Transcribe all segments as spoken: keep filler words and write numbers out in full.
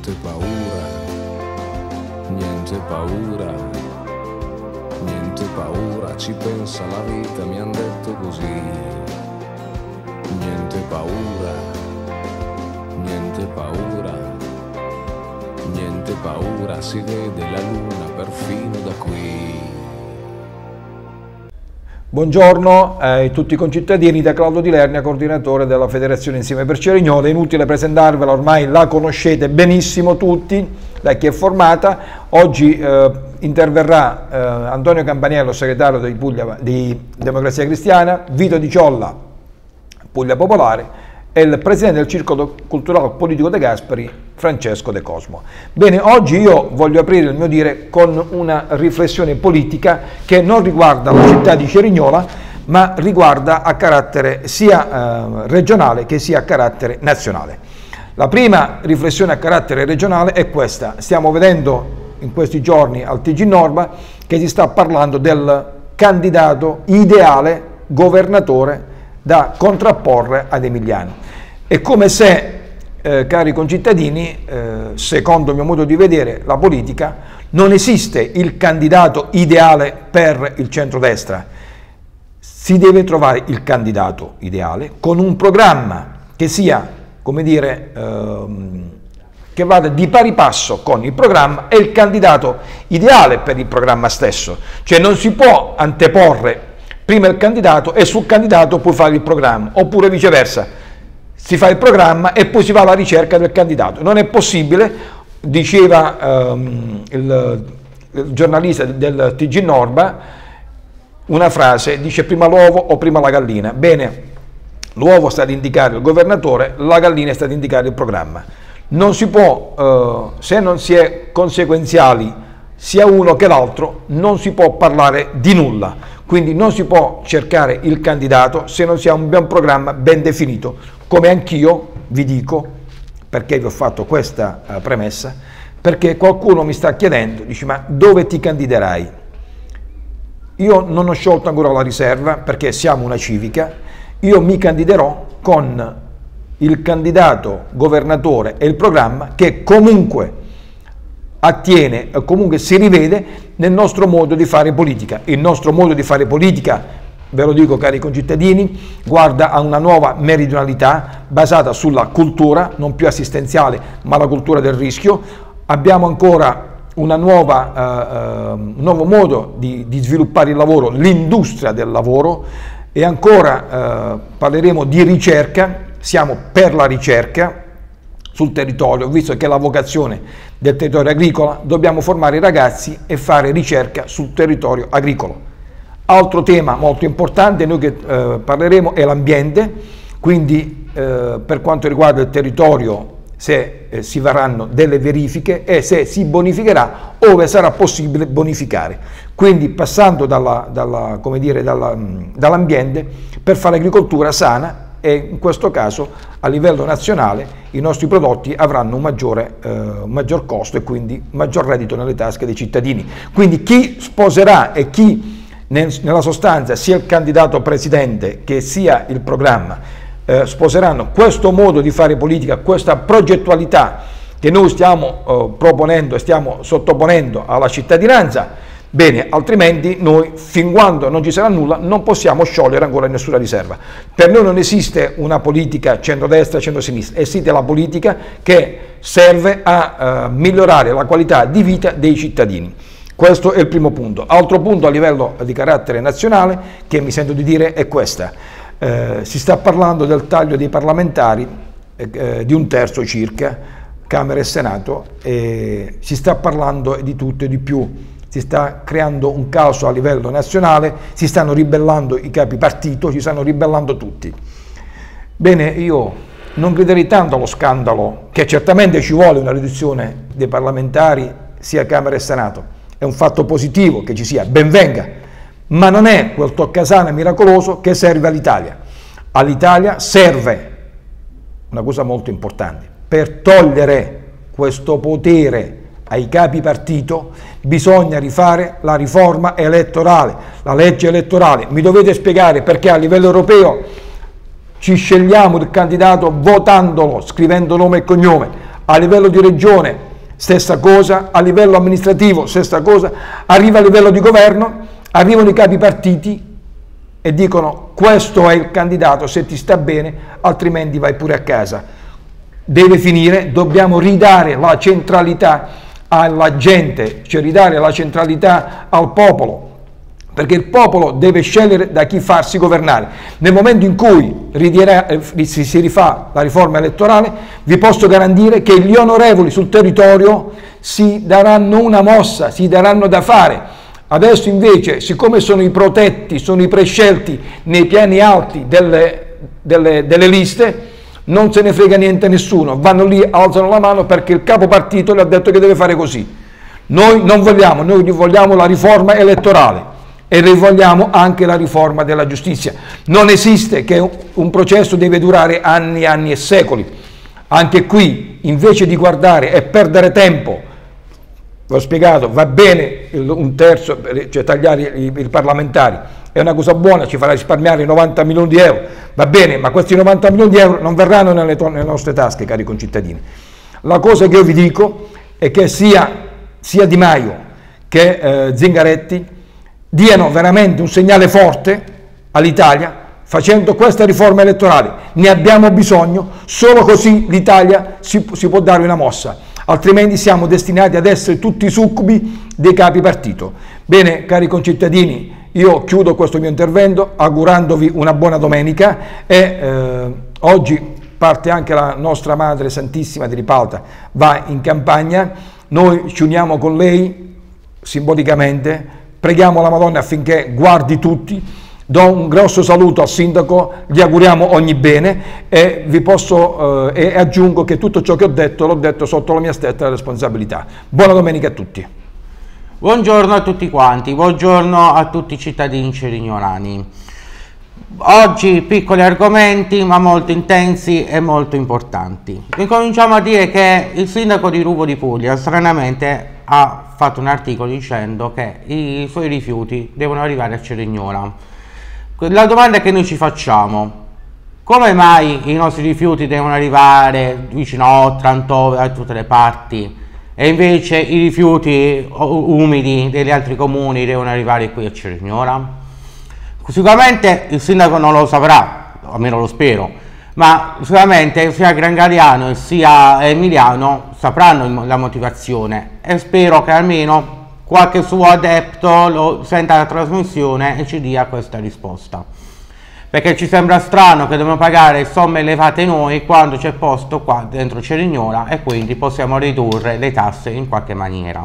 niente paura, niente paura, niente paura, ci pensa la vita, mi han detto così. Niente paura, niente paura, niente paura, si vede la luna perfino da qui. Buongiorno a tutti i concittadini, da Claudio Di Lernia, coordinatore della Federazione Insieme per Cerignola. È inutile presentarvela, ormai la conoscete benissimo tutti, da chi è formata. Oggi eh, interverrà eh, Antonio Campaniello, segretario di, Puglia, di Democrazia Cristiana, Vito Di Ciolla, Puglia Popolare, e il presidente del Circolo Culturale Politico De Gasperi, Francesco De Cosmo. Bene, oggi io voglio aprire il mio dire con una riflessione politica che non riguarda la città di Cerignola, ma riguarda a carattere sia eh, regionale che sia a carattere nazionale. La prima riflessione a carattere regionale è questa: stiamo vedendo in questi giorni al T G Norma che si sta parlando del candidato ideale governatore da contrapporre ad Emiliano. È come se, eh, cari concittadini, eh, secondo il mio modo di vedere la politica, non esiste il candidato ideale per il centrodestra. Si deve trovare il candidato ideale con un programma che sia, come dire, ehm, che vada di pari passo con il programma e il candidato ideale per il programma stesso. Cioè non si può anteporre prima il candidato e sul candidato puoi fare il programma, oppure viceversa, si fa il programma e poi si va alla ricerca del candidato. Non è possibile, diceva um, il, il giornalista del T G Norma, una frase, dice prima l'uovo o prima la gallina. Bene, l'uovo sta ad indicare il governatore, la gallina sta ad indicare il programma. Non si può, uh, se non si è conseguenziali sia uno che l'altro, non si può parlare di nulla. Quindi non si può cercare il candidato se non si ha un buon programma ben definito, come anch'io vi dico, perché vi ho fatto questa uh, premessa, perché qualcuno mi sta chiedendo, dice ma dove ti candiderai? Io non ho sciolto ancora la riserva perché siamo una civica, io mi candiderò con il candidato governatore e il programma che comunque attiene, comunque si rivede nel nostro modo di fare politica. Il nostro modo di fare politica, ve lo dico cari concittadini, guarda a una nuova meridionalità basata sulla cultura, non più assistenziale, ma la cultura del rischio. Abbiamo ancora una nuova, uh, uh, un nuovo modo di, di sviluppare il lavoro, l'industria del lavoro, e ancora uh, parleremo di ricerca. Siamo per la ricerca sul territorio, visto che la vocazione del territorio agricolo, dobbiamo formare i ragazzi e fare ricerca sul territorio agricolo. Altro tema molto importante, noi che eh, parleremo, è l'ambiente, quindi eh, per quanto riguarda il territorio, se eh, si varranno delle verifiche e se si bonificherà ove sarà possibile bonificare. Quindi passando dalla, dalla, come dire, dalla, dall'ambiente per fare agricoltura sana, e in questo caso a livello nazionale i nostri prodotti avranno un maggiore, eh, un maggior costo e quindi maggior reddito nelle tasche dei cittadini. Quindi chi sposerà e chi nel, nella sostanza sia il candidato presidente che sia il programma eh, sposeranno questo modo di fare politica, questa progettualità che noi stiamo eh, proponendo e stiamo sottoponendo alla cittadinanza, bene, altrimenti noi, fin quando non ci sarà nulla, non possiamo sciogliere ancora nessuna riserva. Per noi non esiste una politica centrodestra, centrosinistra, esiste la politica che serve a uh, migliorare la qualità di vita dei cittadini. Questo è il primo punto. Altro punto a livello di carattere nazionale che mi sento di dire è questa. Eh, si sta parlando del taglio dei parlamentari, eh, di un terzo circa, Camera e Senato, e si sta parlando di tutto e di più. Si sta creando un caos a livello nazionale, si stanno ribellando i capi partito, si stanno ribellando tutti. Bene, io non crederei tanto allo scandalo, che certamente ci vuole una riduzione dei parlamentari sia Camera e Senato, è un fatto positivo che ci sia, ben venga, ma non è quel toccasana miracoloso che serve all'Italia. All'Italia serve una cosa molto importante: per togliere questo potere ai capi partito bisogna rifare la riforma elettorale, la legge elettorale. Mi dovete spiegare perché a livello europeo ci scegliamo il candidato votandolo, scrivendo nome e cognome. a livello di regione stessa cosa, a livello amministrativo stessa cosa, arriva a livello di governo, arrivano i capi partiti e dicono questo è il candidato, se ti sta bene, altrimenti vai pure a casa. Deve finire, dobbiamo ridare la centralità alla gente, cioè ridare la centralità al popolo, perché il popolo deve scegliere da chi farsi governare. Nel momento in cui ridirà, eh, si, si rifà la riforma elettorale, vi posso garantire che gli onorevoli sul territorio si daranno una mossa, si daranno da fare. Adesso invece, siccome sono i protetti, sono i prescelti nei piani alti delle, delle, delle liste, non se ne frega niente a nessuno, vanno lì, alzano la mano perché il capo partito le ha detto che deve fare così. Noi non vogliamo, noi vogliamo la riforma elettorale e vogliamo anche la riforma della giustizia. Non esiste che un processo deve durare anni, anni e secoli. Anche qui, invece di guardare e perdere tempo, vi ho spiegato, va bene un terzo, cioè tagliare i, i parlamentari, è una cosa buona, ci farà risparmiare novanta milioni di euro, va bene, ma questi novanta milioni di euro non verranno nelle, nelle nostre tasche, cari concittadini. La cosa che io vi dico è che sia, sia Di Maio che eh, Zingaretti diano veramente un segnale forte all'Italia facendo questa riforma elettorale. Ne abbiamo bisogno, solo così l'Italia si, si può dare una mossa. Altrimenti siamo destinati ad essere tutti succubi dei capi partito. Bene, cari concittadini, io chiudo questo mio intervento augurandovi una buona domenica e eh, oggi parte anche la nostra Madre Santissima di Ripalta, va in campagna, noi ci uniamo con lei simbolicamente, preghiamo la Madonna affinché guardi tutti. Do un grosso saluto al sindaco, gli auguriamo ogni bene e vi posso eh, e aggiungo che tutto ciò che ho detto l'ho detto sotto la mia stretta responsabilità. Buona domenica a tutti. Buongiorno a tutti quanti, buongiorno a tutti i cittadini cerignoloni. Oggi piccoli argomenti ma molto intensi e molto importanti. Incominciamo a dire che il sindaco di Ruvo di Puglia stranamente ha fatto un articolo dicendo che i suoi rifiuti devono arrivare a Cerignola. La domanda che noi ci facciamo: come mai i nostri rifiuti devono arrivare vicino a Otranto, a tutte le parti, e invece i rifiuti umidi degli altri comuni devono arrivare qui a Cerignola? Sicuramente il sindaco non lo saprà, almeno lo spero, ma sicuramente sia Grangaliano sia Emiliano sapranno la motivazione e spero che almeno qualche suo adepto lo senta la trasmissione e ci dia questa risposta, perché ci sembra strano che dobbiamo pagare somme elevate noi quando c'è posto qua dentro Cerignola e quindi possiamo ridurre le tasse in qualche maniera.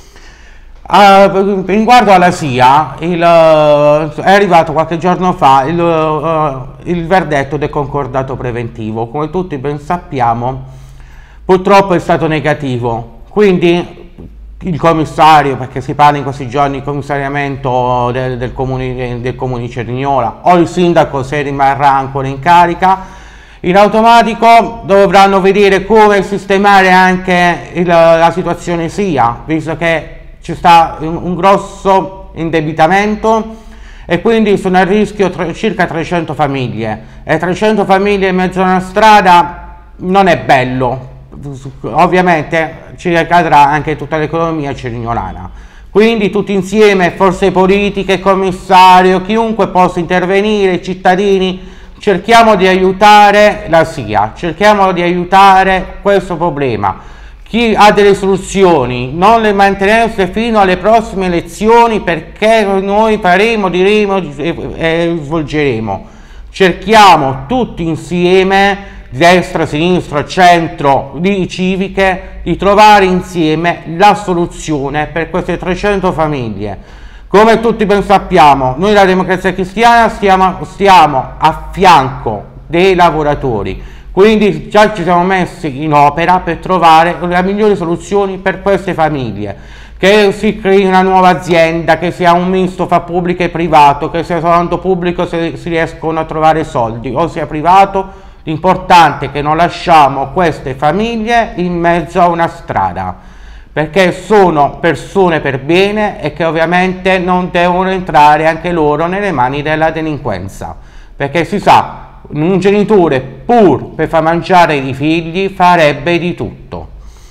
Uh, riguardo alla S I A, il, uh, è arrivato qualche giorno fa il, uh, il verdetto del concordato preventivo. Come tutti ben sappiamo, purtroppo è stato negativo, quindi il commissario, perché si parla in questi giorni di commissariamento del, del, comune, del comune di Cerignola, o il sindaco, se rimarrà ancora in carica, in automatico dovranno vedere come sistemare anche il, la situazione S I A, visto che ci sta un, un grosso indebitamento e quindi sono a rischio tre, circa trecento famiglie, e trecento famiglie in mezzo a una strada non è bello. Ovviamente ci ricadrà anche tutta l'economia cerignolana, quindi tutti insieme, forze politiche, commissario, chiunque possa intervenire, i cittadini, cerchiamo di aiutare la S I A, cerchiamo di aiutare questo problema. Chi ha delle soluzioni non le mantenersi fino alle prossime elezioni, perché noi faremo, diremo e svolgeremo. Cerchiamo tutti insieme, destra, sinistra, centro, di civiche, di trovare insieme la soluzione per queste trecento famiglie. Come tutti ben sappiamo, noi la Democrazia Cristiana stiamo, stiamo a fianco dei lavoratori, quindi già ci siamo messi in opera per trovare le migliori soluzioni per queste famiglie, che si crei una nuova azienda, che sia un misto fra pubblico e privato, che sia soltanto pubblico se si riescono a trovare soldi, o sia privato. L'importante è che non lasciamo queste famiglie in mezzo a una strada, perché sono persone per bene e che ovviamente non devono entrare anche loro nelle mani della delinquenza, perché si sa, un genitore, pur per far mangiare i figli, farebbe di tutto.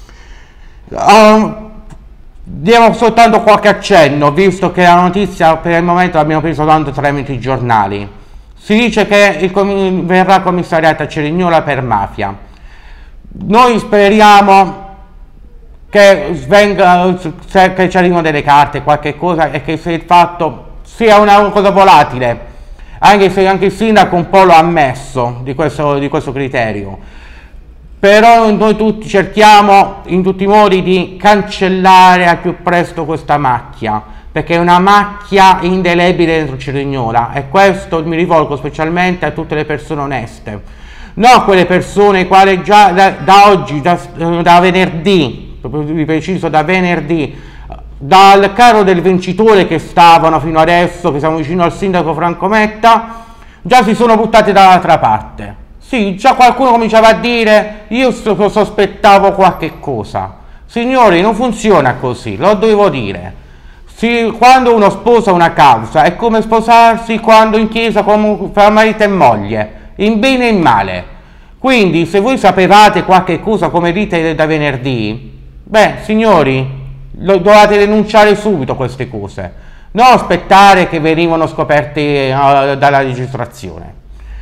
Um, diamo soltanto qualche accenno, visto che la notizia per il momento l'abbiamo presa soltanto tramite i giornali. Si dice che il com- verrà commissariata Cerignola per mafia. Noi speriamo che svenga, che ci arrivino delle carte, qualche cosa, e che se il fatto sia una cosa volatile, anche se anche il sindaco un po' lo ha ammesso di questo, di questo criterio. Però noi tutti cerchiamo in tutti i modi di cancellare al più presto questa macchia, perché è una macchia indelebile dentro Cerignola, e questo mi rivolgo specialmente a tutte le persone oneste, non a quelle persone quali già da, da oggi, da, da venerdì, vi preciso da venerdì, dal carro del vincitore che stavano fino adesso, che siamo vicino al sindaco Franco Metta, già si sono buttati dall'altra parte. Sì, già qualcuno cominciava a dire, io sospettavo qualche cosa. Signori, non funziona così, lo dovevo dire. Sì, quando uno sposa una causa è come sposarsi quando in chiesa come fra marito e moglie, in bene e in male. Quindi se voi sapevate qualche cosa, come dite da venerdì, beh signori, lo dovete denunciare subito queste cose, non aspettare che venivano scoperte uh, dalla registrazione.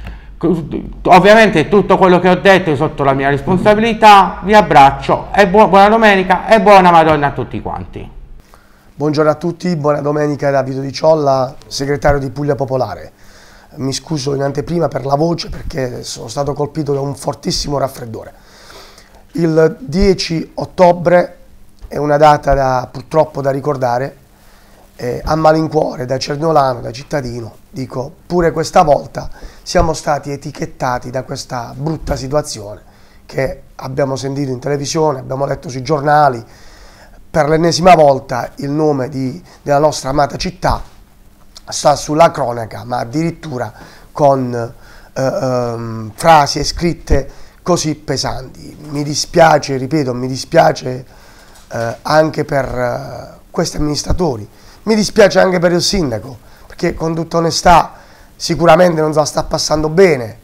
Ovviamente tutto quello che ho detto è sotto la mia responsabilità. Vi abbraccio e bu- buona domenica e buona Madonna a tutti quanti. Buongiorno a tutti, buona domenica da Vito Di Ciolla, segretario di Puglia Popolare. Mi scuso in anteprima per la voce perché sono stato colpito da un fortissimo raffreddore. Il dieci ottobre è una data da, purtroppo da ricordare, eh, a malincuore, da cerniolano, da cittadino, dico, pure questa volta siamo stati etichettati da questa brutta situazione che abbiamo sentito in televisione, abbiamo letto sui giornali. Per l'ennesima volta il nome di, della nostra amata città sta sulla cronaca, ma addirittura con eh, ehm, frasi scritte così pesanti. Mi dispiace, ripeto, mi dispiace eh, anche per eh, questi amministratori, mi dispiace anche per il sindaco, perché con tutta onestà sicuramente non se la sta passando bene,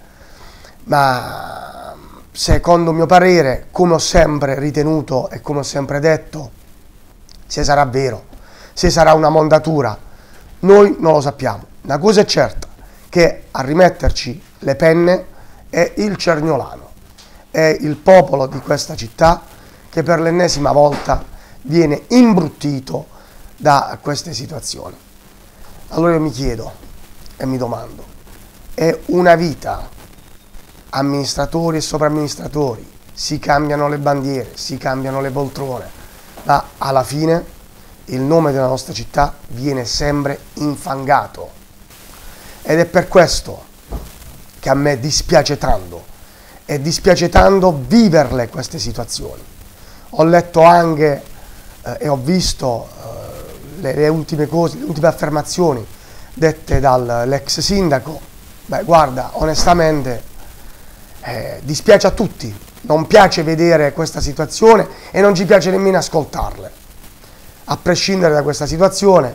ma secondo mio parere, come ho sempre ritenuto e come ho sempre detto, se sarà vero, se sarà una mondatura, noi non lo sappiamo. Una cosa è certa, che a rimetterci le penne è il cerniolano, è il popolo di questa città che per l'ennesima volta viene imbruttito da queste situazioni. Allora io mi chiedo e mi domando, è una vita, amministratori e sopramministratori, si cambiano le bandiere, si cambiano le poltrone, ma alla fine il nome della nostra città viene sempre infangato. Ed è per questo che a me dispiace tanto, e dispiace tanto viverle queste situazioni. Ho letto anche eh, e ho visto eh, le, le ultime cose, le ultime affermazioni dette dall'ex sindaco. Beh, guarda, onestamente eh, dispiace a tutti. Non piace vedere questa situazione e non ci piace nemmeno ascoltarle. A prescindere da questa situazione,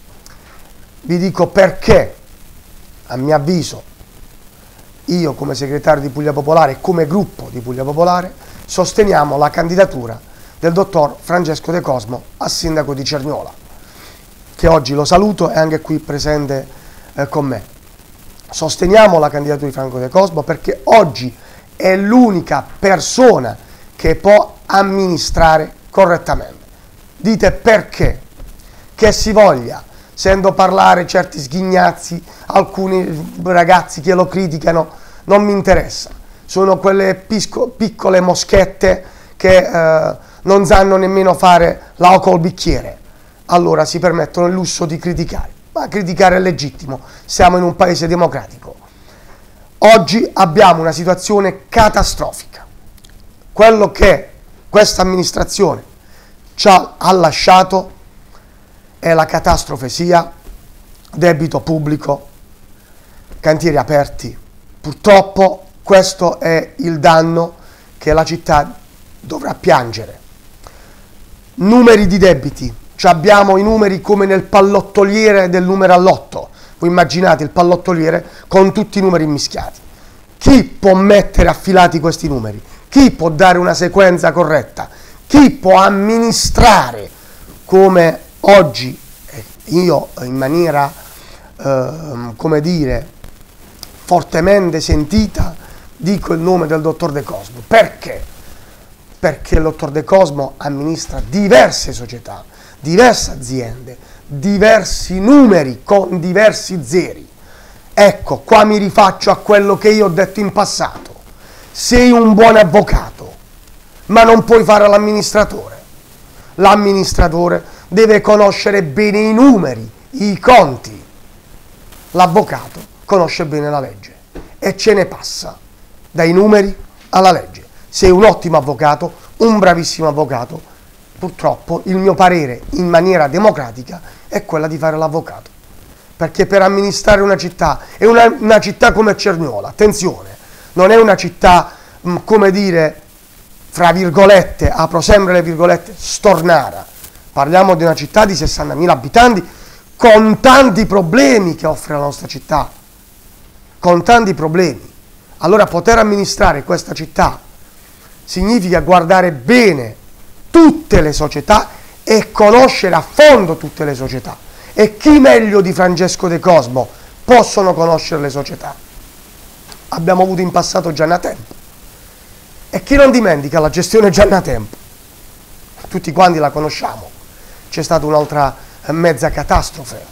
vi dico perché, a mio avviso, io come segretario di Puglia Popolare e come gruppo di Puglia Popolare sosteniamo la candidatura del dottor Francesco De Cosmo a sindaco di Cernola, che oggi lo saluto, è anche qui presente eh, con me. Sosteniamo la candidatura di Franco De Cosmo perché oggi è l'unica persona che può amministrare correttamente. Dite perché? Che si voglia, sento parlare certi sghignazzi, alcuni ragazzi che lo criticano, non mi interessa. Sono quelle pisco, piccole moschette che eh, non sanno nemmeno fare l'ao col bicchiere. Allora si permettono il lusso di criticare. Ma criticare è legittimo, siamo in un paese democratico. Oggi abbiamo una situazione catastrofica. Quello che questa amministrazione ci ha, ha lasciato è la catastrofe, sia debito pubblico, cantieri aperti. Purtroppo questo è il danno che la città dovrà piangere. Numeri di debiti. Ci abbiamo i numeri come nel pallottoliere del numero all'otto. Voi immaginate il pallottoliere con tutti i numeri mischiati. Chi può mettere affilati questi numeri? Chi può dare una sequenza corretta? Chi può amministrare come oggi io in maniera, eh, come dire, fortemente sentita dico il nome del dottor De Cosmo? Perché? Perché il dottor De Cosmo amministra diverse società, diverse aziende, diversi numeri con diversi zeri. Ecco, qua mi rifaccio a quello che io ho detto in passato. Sei un buon avvocato, ma non puoi fare l'amministratore. L'amministratore deve conoscere bene i numeri, i conti. L'avvocato conosce bene la legge e ce ne passa dai numeri alla legge. Sei un ottimo avvocato, un bravissimo avvocato. Purtroppo il mio parere in maniera democratica è quella di fare l'avvocato. Perché per amministrare una città, è una, una città come Cerignola, attenzione, non è una città, mh, come dire, fra virgolette, apro sempre le virgolette, stornara. Parliamo di una città di sessantamila abitanti con tanti problemi che offre la nostra città, con tanti problemi. Allora poter amministrare questa città significa guardare bene tutte le società e conoscere a fondo tutte le società. E chi meglio di Francesco De Cosmo possono conoscere le società? Abbiamo avuto in passato Gianna Tempo. E chi non dimentica la gestione Gianna Tempo? Tutti quanti la conosciamo. C'è stata un'altra mezza catastrofe.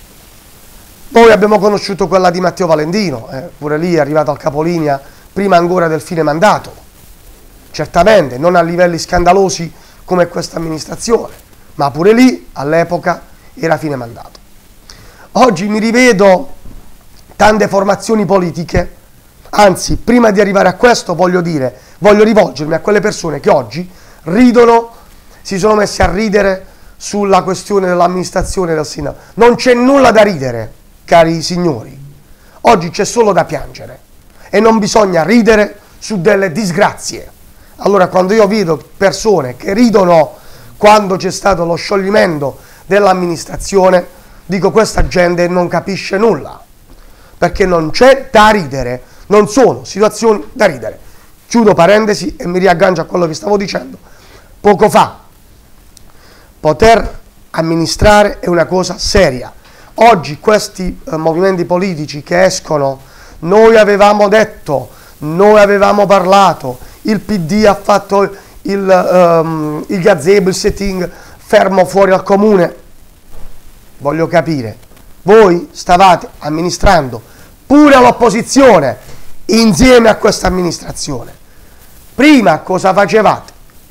Poi abbiamo conosciuto quella di Matteo Valentino, eh, pure lì è arrivato al capolinea prima ancora del fine mandato. Certamente non a livelli scandalosi come questa amministrazione, ma pure lì all'epoca era fine mandato. Oggi mi rivedo tante formazioni politiche, anzi prima di arrivare a questo voglio dire, voglio rivolgermi a quelle persone che oggi ridono, si sono messi a ridere sulla questione dell'amministrazione del sindaco. Non c'è nulla da ridere, cari signori, oggi c'è solo da piangere e non bisogna ridere su delle disgrazie. Allora quando io vedo persone che ridono quando c'è stato lo scioglimento dell'amministrazione, dico questa gente non capisce nulla, perché non c'è da ridere, non sono situazioni da ridere. Chiudo parentesi e mi riaggancio a quello che stavo dicendo poco fa. Poter amministrare è una cosa seria. Oggi questi eh, movimenti politici che escono, noi avevamo detto, noi avevamo parlato, il P D ha fatto il, um, il gazebo, il setting fermo fuori al comune. Voglio capire, voi stavate amministrando pure all'opposizione insieme a questa amministrazione. Prima cosa facevate?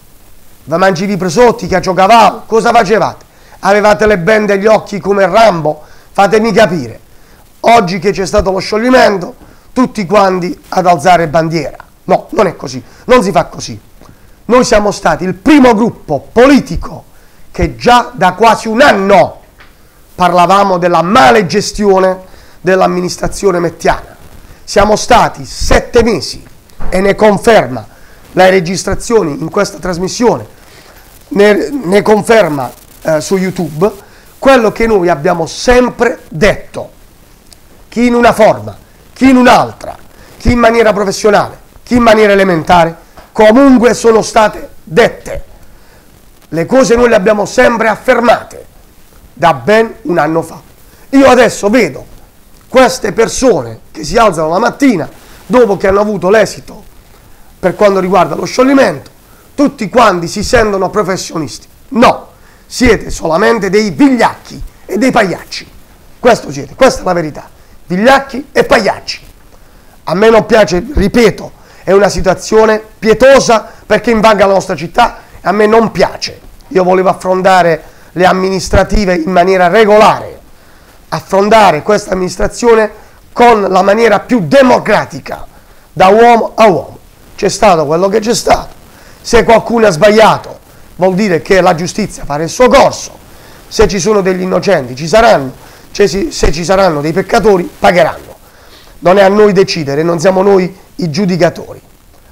Vi mangiavi i presotti che giocavate? Cosa facevate? Avevate le bende agli occhi come Rambo? Fatemi capire. Oggi che c'è stato lo scioglimento, tutti quanti ad alzare bandiera. No, non è così, non si fa così. Noi siamo stati il primo gruppo politico che già da quasi un anno parlavamo della male gestione dell'amministrazione mettiana. Siamo stati sette mesi e ne conferma le registrazioni in questa trasmissione, ne, ne conferma eh, su YouTube quello che noi abbiamo sempre detto, chi in una forma, chi in un'altra, chi in maniera professionale, chi in maniera elementare, comunque sono state dette. Le cose noi le abbiamo sempre affermate da ben un anno fa. Io adesso vedo queste persone che si alzano la mattina dopo che hanno avuto l'esito per quanto riguarda lo scioglimento, tutti quanti si sentono professionisti. No, siete solamente dei vigliacchi e dei pagliacci. Questo siete, questa è la verità. Vigliacchi e pagliacci. A me non piace, ripeto, è una situazione pietosa perché invaga la nostra città e a me non piace. Io volevo affrontare le amministrative in maniera regolare, affrontare questa amministrazione con la maniera più democratica, da uomo a uomo. C'è stato quello che c'è stato. Se qualcuno ha sbagliato, vuol dire che la giustizia farà il suo corso. Se ci sono degli innocenti, ci saranno. Se ci saranno dei peccatori, pagheranno. Non è a noi decidere, non siamo noi i giudicatori.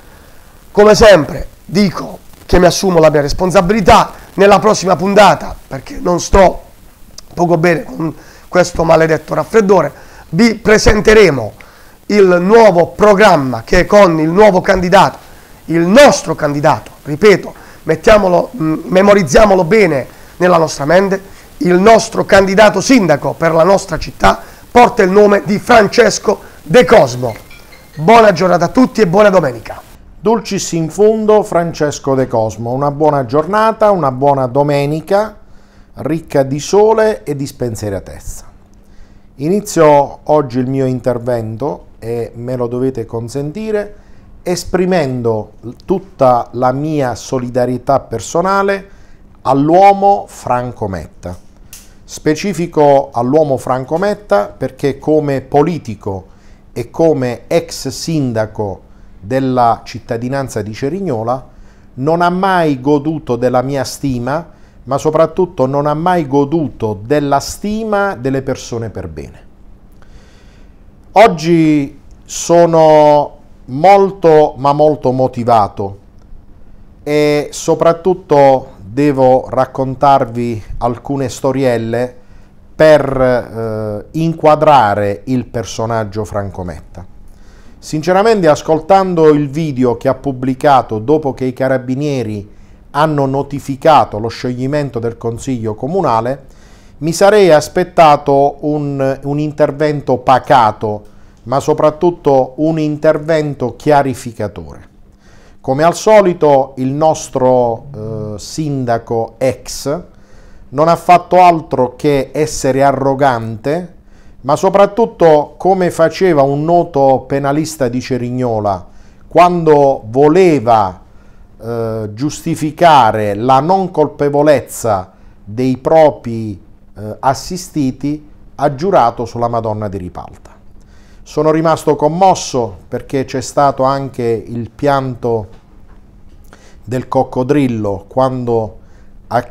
Come sempre dico che mi assumo la mia responsabilità. Nella prossima puntata, perché non sto poco bene con questo maledetto raffreddore, vi presenteremo il nuovo programma che con il nuovo candidato, il nostro candidato, ripeto, mettiamolo, mh, memorizziamolo bene nella nostra mente, il nostro candidato sindaco per la nostra città porta il nome di Francesco De Cosmo. Buona giornata a tutti e buona domenica. Dulcis in fundo, Francesco De Cosmo. Una buona giornata, una buona domenica, ricca di sole e di spensieratezza. Inizio oggi il mio intervento, e me lo dovete consentire, esprimendo tutta la mia solidarietà personale all'uomo Franco Metta. Specifico all'uomo Franco Metta perché come politico e come ex sindaco della cittadinanza di Cerignola non ha mai goduto della mia stima, ma soprattutto non ha mai goduto della stima delle persone per bene. Oggi sono molto ma molto motivato e soprattutto devo raccontarvi alcune storielle per eh, inquadrare il personaggio Franco Metta. Sinceramente, ascoltando il video che ha pubblicato dopo che i carabinieri hanno notificato lo scioglimento del Consiglio Comunale, mi sarei aspettato un, un intervento pacato, ma soprattutto un intervento chiarificatore. Come al solito il nostro eh, sindaco ex non ha fatto altro che essere arrogante, ma soprattutto, come faceva un noto penalista di Cerignola, quando voleva eh, giustificare la non colpevolezza dei propri eh, assistiti, ha giurato sulla Madonna di Ripalta. Sono rimasto commosso perché c'è stato anche il pianto del coccodrillo quando ha,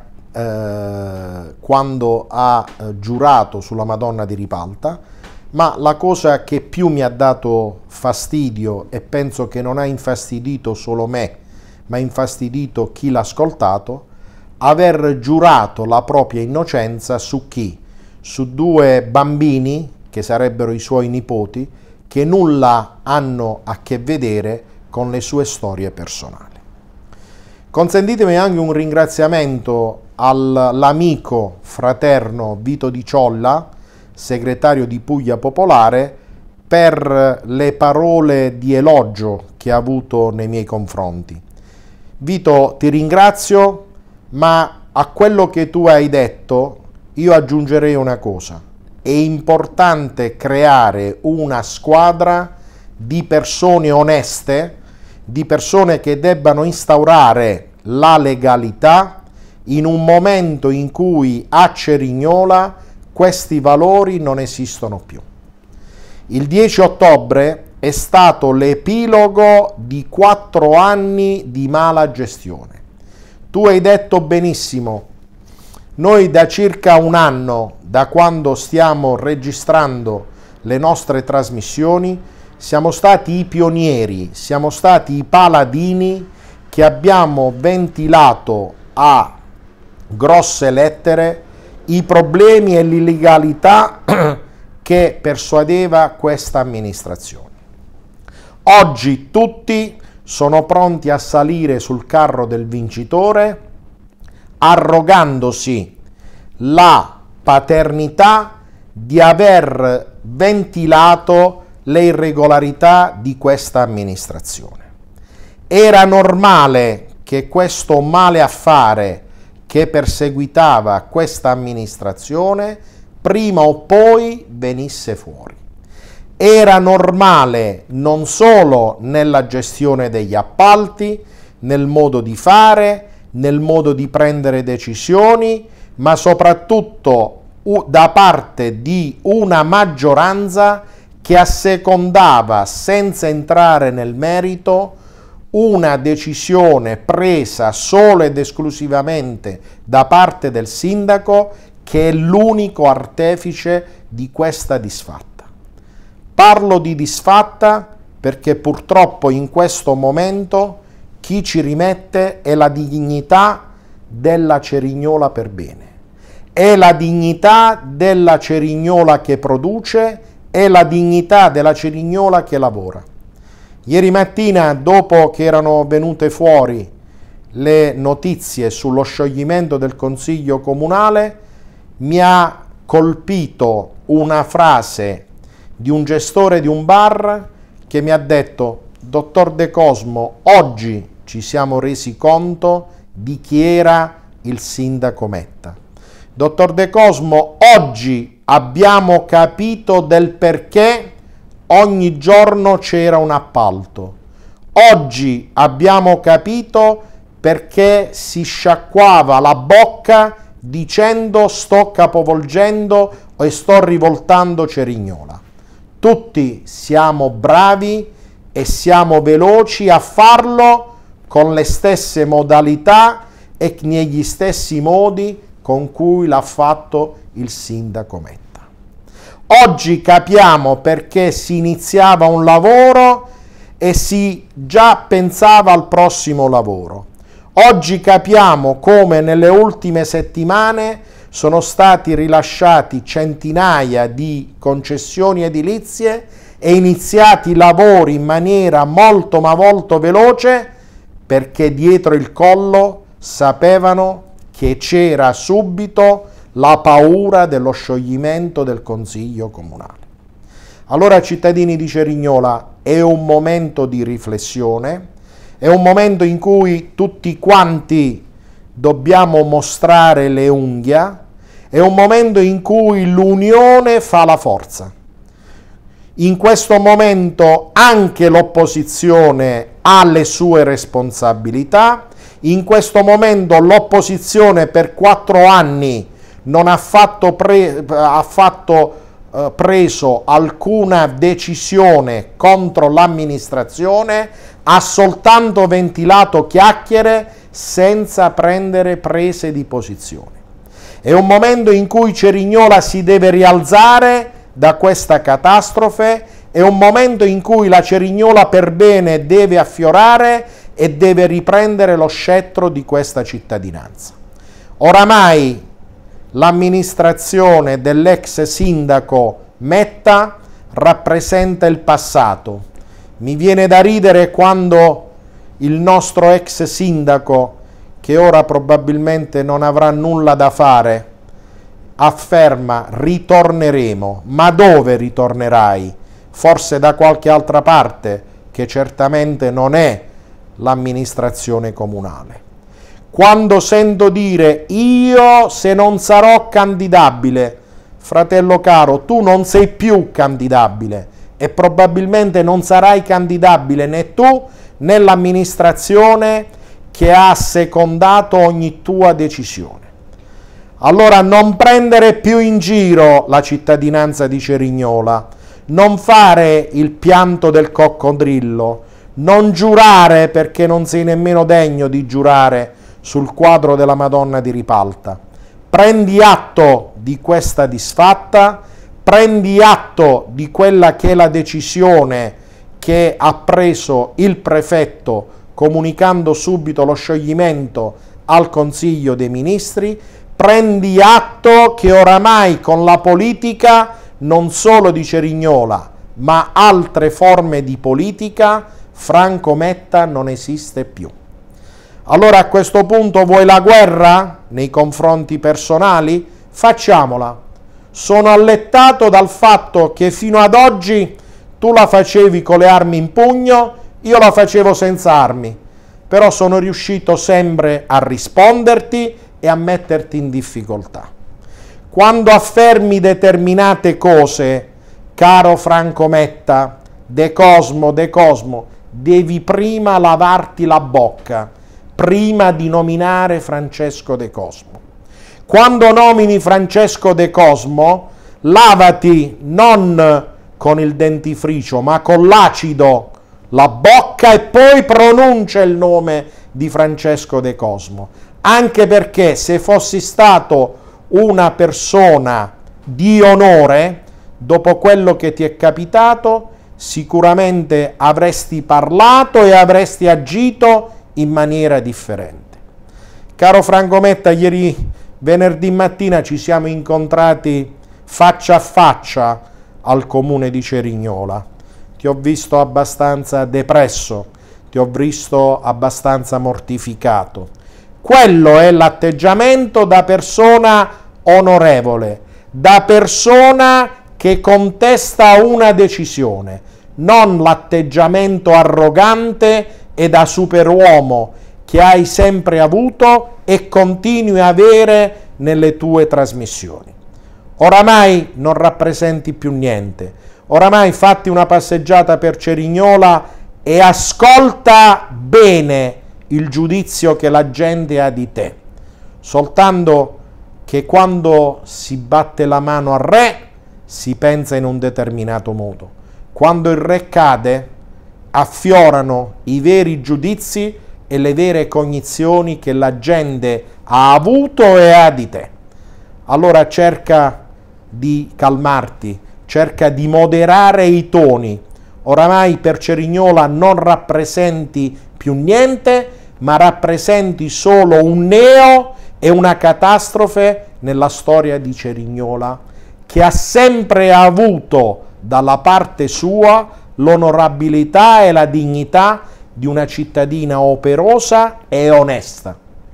eh, quando ha eh, giurato sulla Madonna di Ripalta, ma la cosa che più mi ha dato fastidio, e penso che non ha infastidito solo me, ma ha infastidito chi l'ha ascoltato, aver giurato la propria innocenza su chi? Su due bambini, che sarebbero i suoi nipoti, che nulla hanno a che vedere con le sue storie personali. Consentitemi anche un ringraziamento all'amico fraterno Vito Di Ciolla, segretario di Puglia Popolare, per le parole di elogio che ha avuto nei miei confronti. Vito, ti ringrazio, ma a quello che tu hai detto io aggiungerei una cosa. È importante creare una squadra di persone oneste, di persone che debbano instaurare la legalità in un momento in cui a Cerignola questi valori non esistono più. Il dieci ottobre è stato l'epilogo di quattro anni di mala gestione. Tu hai detto benissimo, noi da circa un anno, da quando stiamo registrando le nostre trasmissioni, siamo stati i pionieri, siamo stati i paladini che abbiamo ventilato a grosse lettere i problemi e l'illegalità che persuadeva questa amministrazione. Oggi tutti sono pronti a salire sul carro del vincitore, arrogandosi la paternità di aver ventilato le irregolarità di questa amministrazione. Era normale che questo male affare che perseguitava questa amministrazione prima o poi venisse fuori. Era normale non solo nella gestione degli appalti, nel modo di fare, nel modo di prendere decisioni, ma soprattutto da parte di una maggioranza che assecondava, senza entrare nel merito, una decisione presa solo ed esclusivamente da parte del sindaco, che è l'unico artefice di questa disfatta. Parlo di disfatta perché purtroppo in questo momento chi ci rimette è la dignità della Cerignola per bene, è la dignità della Cerignola che produce è la dignità della Cerignola che lavora. Ieri mattina, dopo che erano venute fuori le notizie sullo scioglimento del Consiglio Comunale, mi ha colpito una frase di un gestore di un bar che mi ha detto: dottor De Cosmo, oggi ci siamo resi conto di chi era il sindaco Metta. Dottor De Cosmo, oggi abbiamo capito del perché ogni giorno c'era un appalto. Oggi abbiamo capito perché si sciacquava la bocca dicendo sto capovolgendo e sto rivoltando Cerignola. Tutti siamo bravi e siamo veloci a farlo con le stesse modalità e negli stessi modi con cui l'ha fatto il sindaco Metta. Oggi capiamo perché si iniziava un lavoro e si già pensava al prossimo lavoro. Oggi capiamo come nelle ultime settimane sono stati rilasciati centinaia di concessioni edilizie e iniziati i lavori in maniera molto ma molto veloce, perché dietro il collo sapevano che c'era subito la paura dello scioglimento del Consiglio Comunale. Allora, cittadini di Cerignola, è un momento di riflessione, è un momento in cui tutti quanti dobbiamo mostrare le unghie, è un momento in cui l'unione fa la forza. In questo momento anche l'opposizione ha le sue responsabilità, in questo momento l'opposizione per quattro anni non ha fatto, pre- ha fatto eh, preso alcuna decisione contro l'amministrazione, ha soltanto ventilato chiacchiere senza prendere prese di posizione. È un momento in cui Cerignola si deve rialzare da questa catastrofe, è un momento in cui la Cerignola per bene deve affiorare e deve riprendere lo scettro di questa cittadinanza. Oramai l'amministrazione dell'ex sindaco Metta rappresenta il passato. Mi viene da ridere quando il nostro ex sindaco, che ora probabilmente non avrà nulla da fare, afferma: ritorneremo. Ma dove ritornerai? Forse da qualche altra parte, che certamente non è l'amministrazione comunale. Quando sento dire io se non sarò candidabile, fratello caro, tu non sei più candidabile e probabilmente non sarai candidabile né tu né l'amministrazione che ha assecondato ogni tua decisione. Allora non prendere più in giro la cittadinanza di Cerignola, non fare il pianto del coccodrillo, non giurare perché non sei nemmeno degno di giurare sul quadro della Madonna di Ripalta. Prendi atto di questa disfatta, prendi atto di quella che è la decisione che ha preso il prefetto comunicando subito lo scioglimento al Consiglio dei Ministri, prendi atto che oramai con la politica, non solo di Cerignola, ma altre forme di politica, Franco Metta non esiste più. Allora a questo punto vuoi la guerra nei confronti personali? Facciamola. Sono allettato dal fatto che fino ad oggi tu la facevi con le armi in pugno, io la facevo senza armi, però sono riuscito sempre a risponderti e a metterti in difficoltà. Quando affermi determinate cose, caro Franco Metta, De Cosmo, De Cosmo, devi prima lavarti la bocca, prima di nominare Francesco De Cosmo. Quando nomini Francesco De Cosmo, lavati non con il dentifricio, ma con l'acido la bocca e poi pronuncia il nome di Francesco De Cosmo. Anche perché se fossi stato una persona di onore, dopo quello che ti è capitato, sicuramente avresti parlato e avresti agito in maniera differente. Caro Franco Metta, ieri venerdì mattina ci siamo incontrati faccia a faccia al comune di Cerignola. Ti ho visto abbastanza depresso, ti ho visto abbastanza mortificato. Quello è l'atteggiamento da persona onorevole, da persona che contesta una decisione, non l'atteggiamento arrogante e da superuomo che hai sempre avuto e continui a avere nelle tue trasmissioni. Oramai non rappresenti più niente, oramai fatti una passeggiata per Cerignola e ascolta bene il giudizio che la gente ha di te, soltanto che quando si batte la mano al re si pensa in un determinato modo, quando il re cade affiorano i veri giudizi e le vere cognizioni che la gente ha avuto e ha di te. Allora cerca di calmarti, cerca di moderare i toni. Oramai per Cerignola non rappresenti più niente, ma rappresenti solo un neo e una catastrofe nella storia di Cerignola, che ha sempre avuto dalla parte sua l'onorabilità e la dignità di una cittadina operosa e onesta.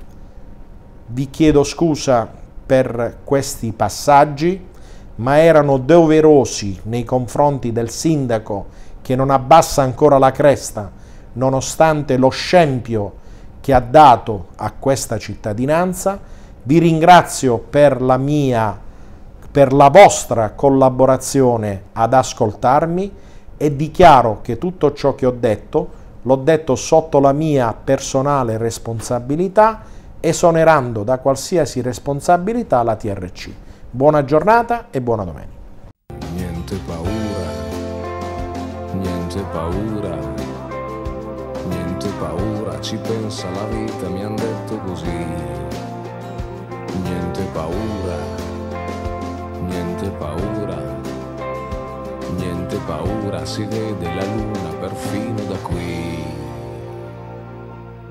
Vi chiedo scusa per questi passaggi, ma erano doverosi nei confronti del sindaco che non abbassa ancora la cresta, nonostante lo scempio che ha dato a questa cittadinanza. Vi ringrazio per la mia, per la vostra collaborazione ad ascoltarmi e dichiaro che tutto ciò che ho detto l'ho detto sotto la mia personale responsabilità, esonerando da qualsiasi responsabilità la T R C. Buona giornata e buona domenica. Niente paura, niente paura, niente paura, ci pensa la vita, mi han detto così. Niente paura, niente paura, niente paura, si vede la luna perfino da qui.